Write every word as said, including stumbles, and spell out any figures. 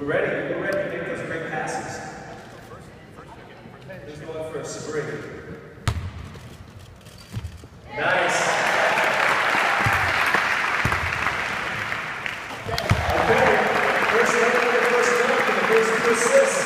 We're ready. We're ready to make those great passes. Who's going first? Sabri. Nice. Okay. First down, first down, first two assists.